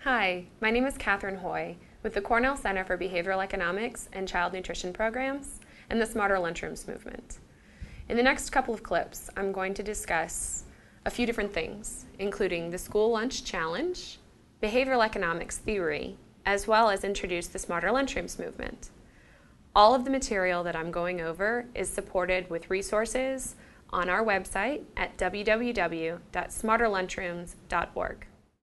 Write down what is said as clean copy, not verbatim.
Hi, my name is Catherine Hoy with the Cornell Center for Behavioral Economics and Child Nutrition Programs and the Smarter Lunchrooms movement. In the next couple of clips, I'm going to discuss a few different things, including the School Lunch Challenge, behavioral economics theory, as well as introduce the Smarter Lunchrooms movement. All of the material that I'm going over is supported with resources on our website at www.smarterlunchrooms.org.